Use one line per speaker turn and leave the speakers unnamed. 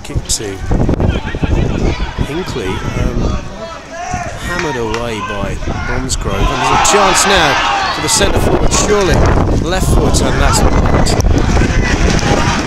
kick to Hinckley, hammered away by Bromsgrove, and there's a chance now for the centre forward, surely left foot, and that's not right.